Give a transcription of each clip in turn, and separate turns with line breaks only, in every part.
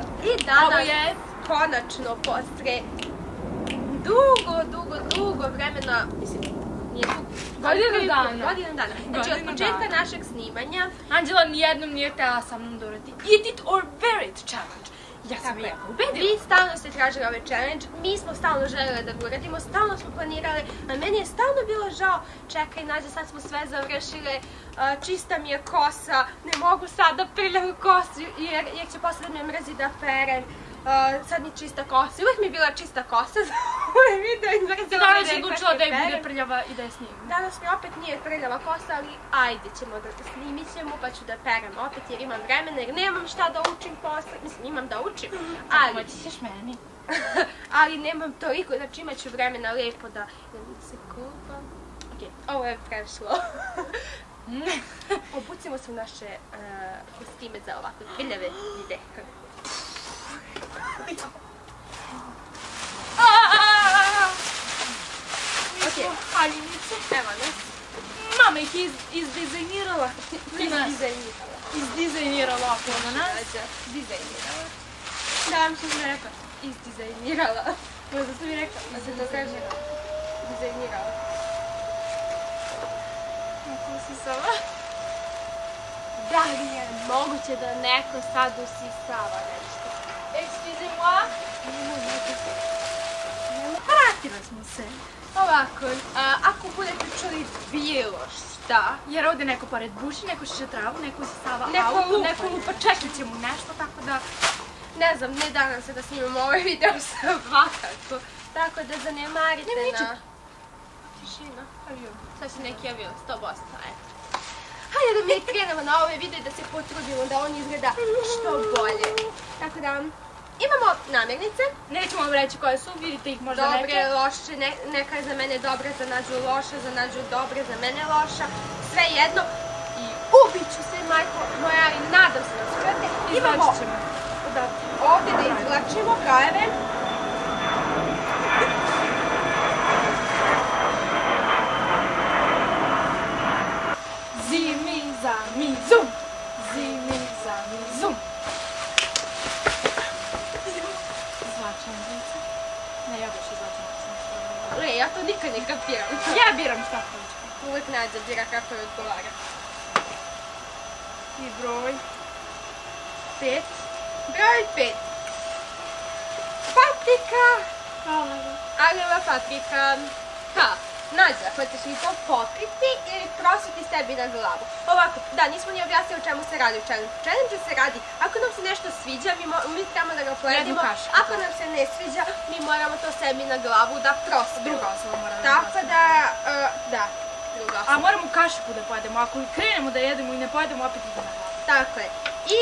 I danas, konačno, posle dugo vremena, mislim, nije dugo.
Godinu dana.
Znači, od početka našeg snimanja.
Anđela nijednom nije htjela sa mnom da uradi Eat it or wear it challenge. Ja sam je jako ubedila.
Vi stalno ste tražili ovaj challenge, mi smo stalno željeli da ga uradimo, stalno smo planirali, a meni je stalno bilo žao, čekaj Nađa, sad smo sve završile, čista mi je kosa, ne mogu sad da prljam kosu jer će posle da me mrzi da perem. Sad mi čista kosa, uvijek mi je bila čista kosa za ovaj video i mrzela me
da je odlučila da je bude prljava i da je snimim.
Danas mi opet nije prljava kosa, ali ajde ćemo da snimit ćemo pa ću da perem opet jer imam vremena jer nemam šta da učim posle, mislim imam da učim, ali...
Pomoći ćeš meni.
Ali nemam toliko, znači imat ću vremena lijepo da se kupam. Ok, ovo je prešlo. Obucimo se u naše kostime za ovakve prljave videe. Ok,
haljinice.
Evo nas.
Mama ih izdizajnirala. Izdizajnirala oko nas.
Dizajnirala. Da vam što sam rekla. Izdizajnirala. Možda sam mi rekla. Da se to kaže. Dizajnirala.
Kako si sama?
Da li je moguće da neko sad usisava nešto?
Excusez-moi. Vratile smo se.
Ovako, ako budete čuli bilo šta...
Jer ovdje neko pored buši, neko šiše travu, neko usisava
Neko
auto,
lupa
neko lupa, čekat ćemo nešto, tako da...
Ne znam, ne danas se da snimamo ovaj video svakako. Tako da zanemarite na... Tišina, avion. Sad se neki avion, 100%, eto. Hajde da mi krenemo na ovaj video i da se potrudimo da on izgleda što bolje. Tako da, imamo namirnice.
Nećemo vam reći koje su, vidite ih možda neke.
Dobre, loše, neka je za mene dobra, za Nađu loša, za Nađu dobra, za mene loša. Sve jedno. I ubit ću se, majko moja, i nadam se da uspijete. Imamo ovdje da izvlačimo krajeve.
Zimi za mi zum, zimi za mi zum. Izvlačam djeca. Ne, ja baš izvlačam ako sam stvarno.
Ja to nikad ne kapiram.
Ja biram šta hoću.
Uvijek Nađa bira kako je odgovara.
I broj
5. Broj 5. Paprika. Aljeva paprika. Ha. Nađa, hoćeš li to pokriti ili prositi sebi na glavu? Ovako, da, nismo ni objasnili o čemu se radi u challenge. U challenge se radi, ako nam se nešto sviđa, mi trebamo da ga pojedimo. Ako nam se ne sviđa, mi moramo to sebi na glavu da prosimo.
Druga osoba mora da
tako da, da, druga osoba.
A moramo kašiku da pojedemo, ako krenemo da jedemo i ne pojedemo, opet ide na glavu.
Tako je. I,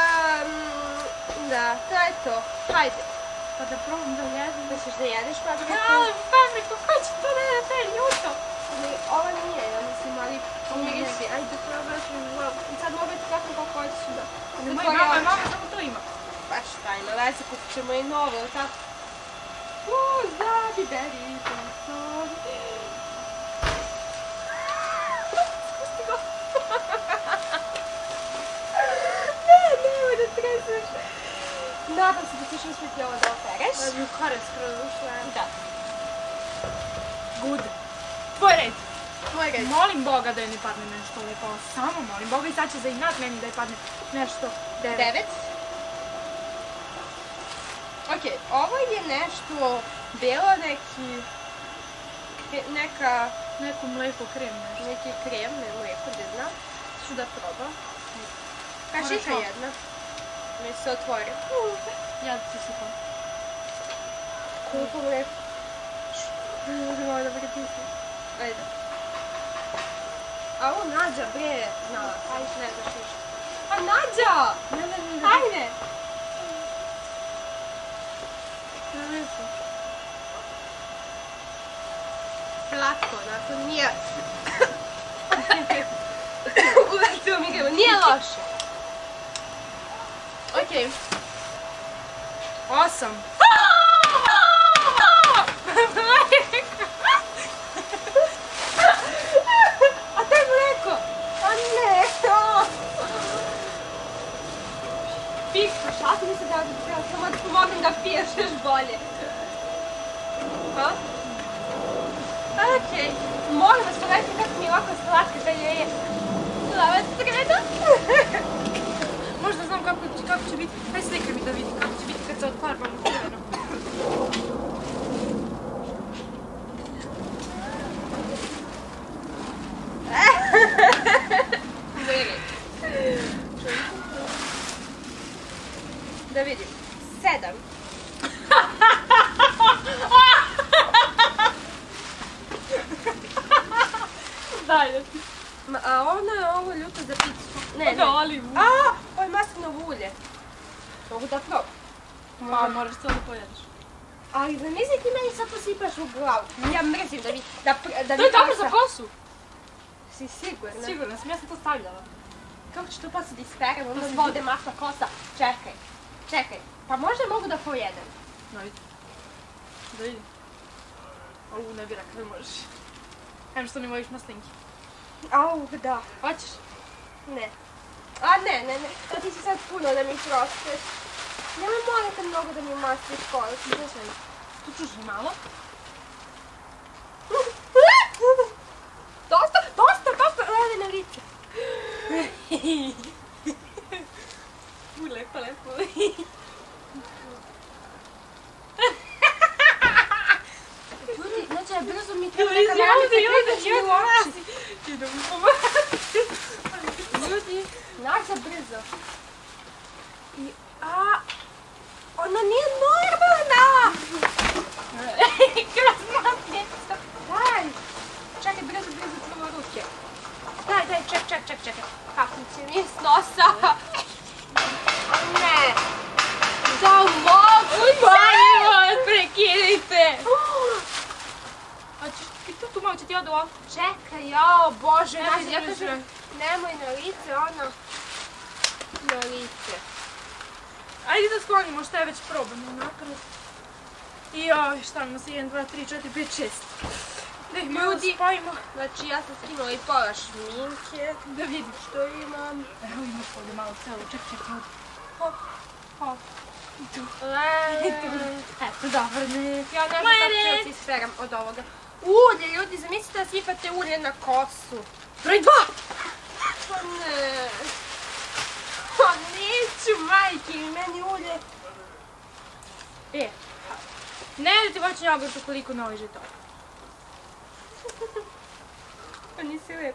da, to je to. Hajde.
Pa da probam da jedem.
Da ćeš da jedeš papriku?
Ali papriku, ko će to da jede taj ljuto?
Ova nije, ja mislim, ali pomiriši. Ajde, probaš mi glavu. I sad mogu ti kako hoćeš da...
Mama samo to ima.
Pa šta ima, veze, kupit ćemo i novo, ili tako? Da bi beri, Spusti go. Nemoj da treseš. Nadam se da ćeš uspjeti ovo da opereš.
Da bi u kare skroz ušla.
Da.
Good. Tvoj red.
Moj red.
Molim Boga da joj ne padne nešto lepo. Samo molim Boga i sad će za inat meni da joj padne nešto 9.
Ok, ovo je nešto bilo neki... Neka...
Neko mleko krem nešto.
Neki krem, ne mleko, ne znam. Ću da probam. Kašika jedna. Mi se otvori.
Ja da ti sipam.
Koliko mleko? Možemo da pretisnem. Ajde. A ovo Nađa, bre, znala. Ajde, ne znaš ništa. A Nađa! Ajde! Slatko, onako nije... Uletilo mi gremo, nije loše. Okej.
8.
A to je mleko! A ne! Pika, šta ti mi se dao da Samo da pomognem da piješ još bolje. Ha? Okej. Molim vas, pogledajte kako mi je ovako slatka da je plava sreda.
Možda znam kako će biti. Aj slikaj mi da vidim kako će biti kad se odfarbamo crveno.
Da vidim. 7.
Daj da ti.
A ono je ovo ljuto za picu. Ne.
Da, olivu.
Ovo je maslinovo ulje. Mogu da probam.
Pa, moraš to da pojedeš.
Ali zamisli ti meni sad to sipaš u glavu. Ja mrzim da mi...
To je dobro za kosu.
Si sigurna?
Sigurna sam, ja sam to stavljala.
Kako ću to posle da isperem? Onda mi bude masna kosa. Čekaj. Pa možda mogu da pojedem.
Da vidim. Da vidim. Ovu ne bi rekla da možeš. Kajem što ne voliš maslinki.
Au, da.
Hoćeš?
Ne. Ne. A ti si sad puno da mi prosteš. Nemoj molim te mnogo da mi masliš kosu.
Tu čuži malo.
Dosta, radi na lice.
Lepo.
Ljudi, znači, brzo mi treba neka namjeta u oči.
Idem u pomati.
Ljudi, nađa brzo. Ona nije normalna! Kroz masljeca. Daj! Čekaj, brzo čuva ruke. Daj, čekaj. Kapnice mi je s nosa. Ne. Da mogu, molim vas, prekidajte.
Hoćeš ti tu malo će ti odu ovo?
Čekaj, jao, Bože,
Ja
kažem, nemoj na lice, ono. Na lice.
Ajde da sklonimo šta je već probano napred. I joj, šta nam se 1, 2, 3, 4, 5, 6. Da ih malo spojimo.
Znači, ja sam skinula i pola šminke.
Da vidim
što imam.
Evo imaš ovdje malo celo, čekaj ovdje. Hop. I tu. Eto, dobro, ne.
Ja ne znam kako ću ti isperam od ovoga. Ulje, ljudi, zamislite da sipate ulje na kosu.
Broj 2!
Pa ne. Pa neću, majke, meni ulje.
Ne da ti voćni jogurt ukoliko ne oliže to.
Pa nisi lep.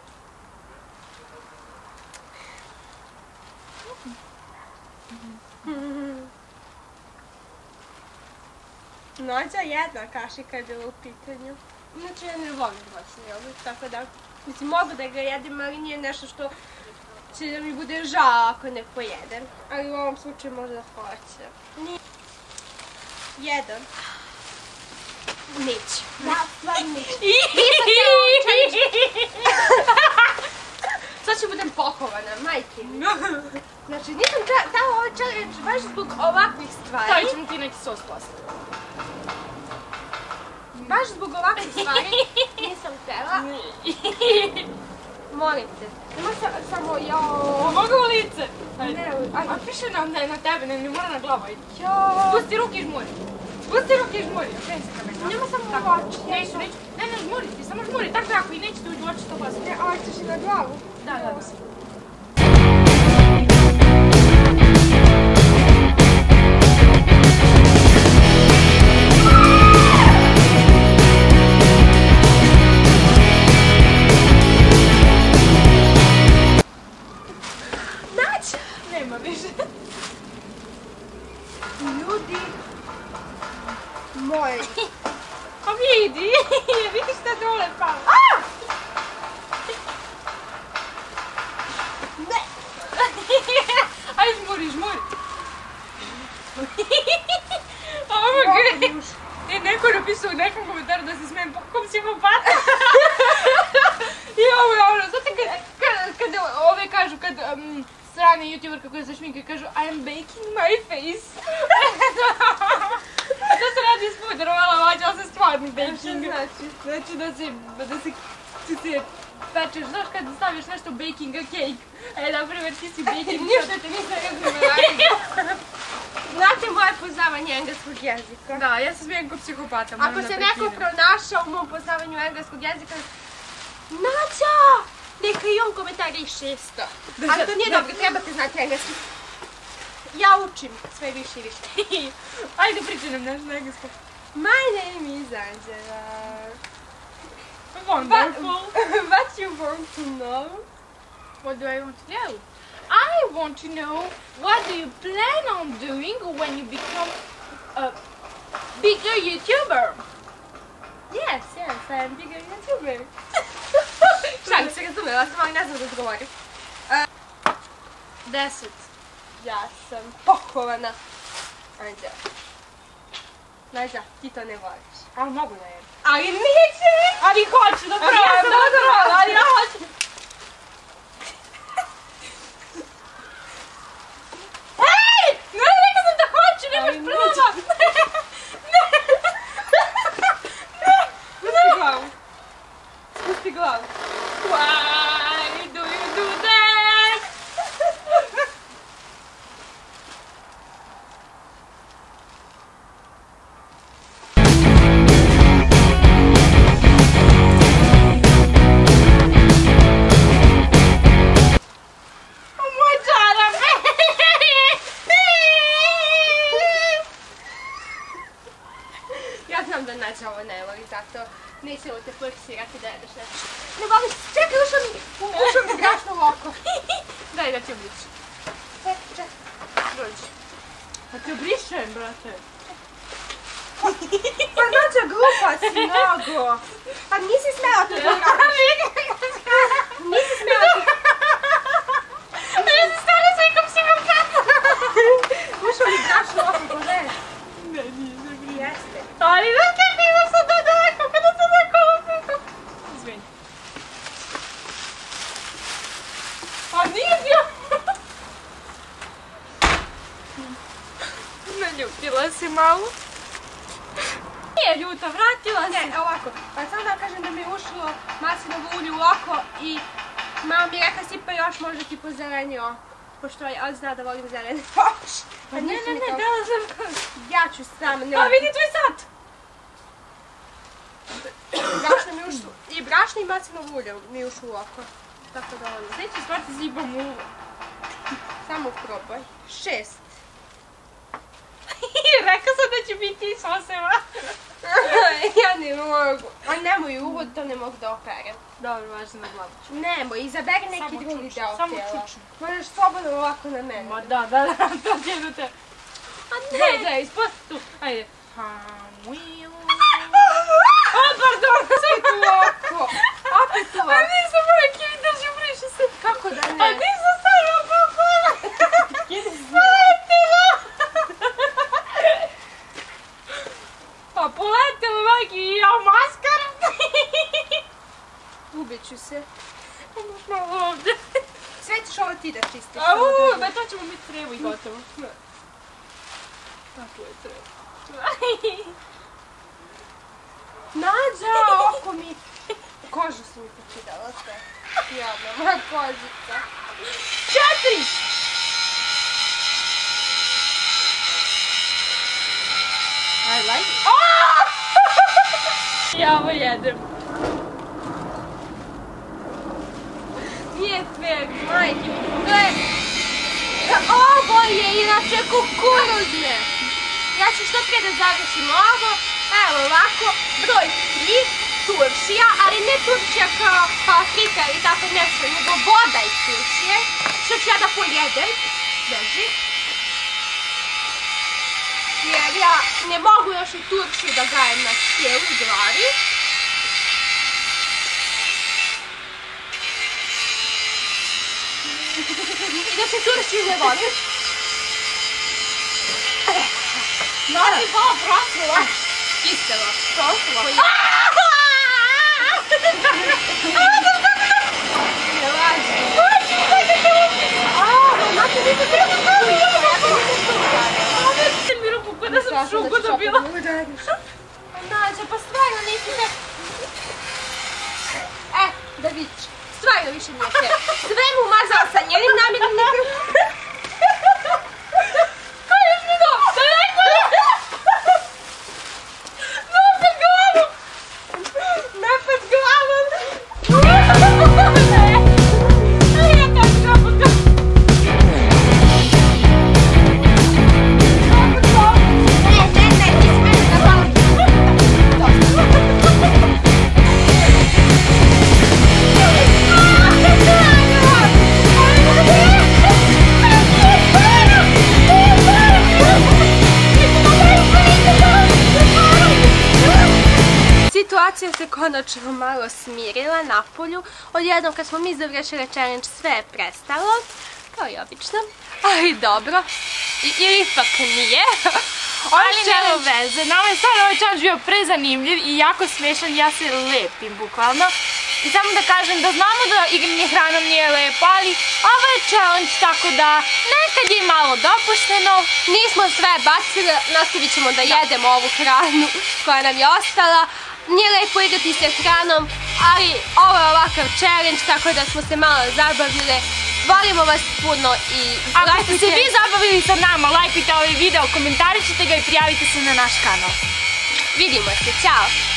Nođa jedna kašika je bila u pitanju. Znači ja ne volim voćni jogurt, tako da... Mislim, mogu da ga jedem, ali nije nešto što će da mi bude žao ako ne pojedem. Ali u ovom slučaju možda hoće. 1. Neću. Da, stvarno neću. Sad ću budem pokovana, majke mi. Znači, nisam dala ovaj challenge baš zbog ovakvih stvari.
Stavit ćemo ti neki sos posle.
Baš zbog ovakvih stvari nisam htjela. Molim te. Nema samo jao.
Mogu u lice?
Ne,
a piše na tebe, ne mora na glavu.
Jao.
Spusti ruke i žmuri. Spusti ruke i žmuri. Okreni se ka meni.
Nema samo u oči.
Neću. Ne, žmuri ti, samo žmuri. Tako jako i neće ti uđu u oči što vas.
Ne, a ćeš i na glavu?
Da. Nema više.
Ljudi moji.
Pa vidi, vidiš šta dole pala.
Ne.
Ajde žmuri. Ovo gre. Neko napisao u nekom komentaru da se smijem kom psihopata. I ovo je ono, znate kada ove kažu, kad strane youtuberka koje se šminke kažu I am baking my face. A to se radi iz puderovala vađa, ali se stvarni baking. Znači da se pečeš, znaš kad staviš nešto baking a cake. Na primjer ti si baking.
Ništa te nisam razumela. Znate moje poznavanje engleskog jezika?
Da, ja se smijem ko psihopata.
Ako se neko pronašao u mom poznavanju engleskog jezika, Nađa! Neka i on komentariše isto. Ali to nije dobro, trebate znati engleski. Ja učim sve više i više.
Ajde, pričaj nam nešto na engleskom.
My name is Angela.
Wonderful.
What you want to know?
What do I want to know? I want to know what do you plan on doing when you become a bigger YouTuber?
Yes, I am bigger YouTuber. Šalim se, razumela sam, ali ne znam da odgovorim.
10.
Ja sam pokovana Anđela. Nađa, ti to ne voliš.
Ali mogu da jem.
Ali neće!
Ali hoću da probam.
Ja sam odgovorila, ali ja hoću.
Hej! Ne, rekao sam da hoću, nemaš prava.
Spusti glavu. Spusti glavu.
Why do you do that? Moj čarap!
Ja znam da Nađa ovo ne voli, zato nećemo te forsirati da jedeš nešto. Ne voliš, čekaj, ušao mi grašno u oko.
Daj da ti obličem.
Čekaj, dođi.
Da ti obrišem, brate.
Pa Nađa, glupa si mnogo. Pa nisi smela to da radiš. Nisi smela to.
Ja se stara slikam psihopata.
Ušao mi grašno u oko, pogledaj.
Ne, nije briga.
Jeste.
Ali znaš kako imam sad daleko, kada se tako osjećam. Izvini. A nije bio. Naljutila si malo.
Nije ljuta, vratila se. Ne, ovako, pa sam da kažem da mi je ušlo maslinovo ulje u oko i mama mi rekla sipa još možda ti pozeleni oko. Pošto on zna da volim zelene oči.
Pa ne, dala sam.
Ja ću sama, ne.
A vidi tvoj sat.
Brašno mi ušlo. I brašno i maslinovo ulje mi je ušlo u oko. Tako da ono.
Neću stvarti zibom uvo.
Samo probaj. 6.
Rekao sam da će biti iz oseva.
Ja ne mogu. A nemoj uvod, to ne mogu da operem.
Dobro, važno na glavu.
Nemoj, izaberi neki
Samo
drugi
čučno,
deo
samo
tijela.
čučno.
Možeš slobodno ovako na mene.
Ma da, to će do te.
A
Daj, ispod tu. Ajde. O, pardon!
Opet u oko. Opet u oko.
A nisam brojke, drži, briši se.
Kako da
A
ne?
nisam stavila pokola. Pa poletelo, majke, i ja maskara.
Ubit ću se.
Imaš malo ovdje.
Sve ćeš ovo ti da čistiš.
Au, ba to ćemo mi trebu i gotovo. Tako je treba.
Nađa, oko mi. Kožu su mi počidala sve. Jadna, moja kožica.
4! I like it. Ja ovo jedem.
Nije fair, majke mi. Gle, ovo je inače kukuruzne. Ja ću što prije da završim ovo. Evo ovako, broj 3, turšija, ali ne turšija kao paprika ili tako nešto, nego voda iz turšije. Što ću ja da pojedem. Drži. Jer ja ne mogu još i turšiju da gajem na cijelu glavi. I da se turšiju ne volim.
Da si to prosila.
Iskreno, prosila. Ne laži. Znate, nisam bila kukurika, ja sam nisam kukurika.
Mi ruku kada sam šugu dobila.
Nađa, pa stvarno nisi te... da vidiš, stvarno više nije te. Sve mu umazala sa njenim namjernim...
Ko još mi
situacija se konačno malo smirila napolju. Odjednom kad smo mi završili challenge sve je prestalo. Kao i obično. Ali dobro. Ili ipak nije.
Ali nema veze, nama je stvarno ovaj challenge bio prezanimljiv i jako smešan i ja se lepim bukvalno. I samo da kažem da znamo da igranje hranom nije lepo, ali ovo je challenge tako da nekad je malo dopušteno.
Nismo sve bacili, nastavit ćemo da jedemo ovu hranu koja nam je ostala. Nije lepo igrati se hranom, ali ovo je ovakav challenge, tako da smo se malo zabavile. Volimo vas puno i
ako ste se vi zabavili sa nama, lajkujte ovaj video, komentarišite ga i prijavite se na naš kanal.
Vidimo se, ćao!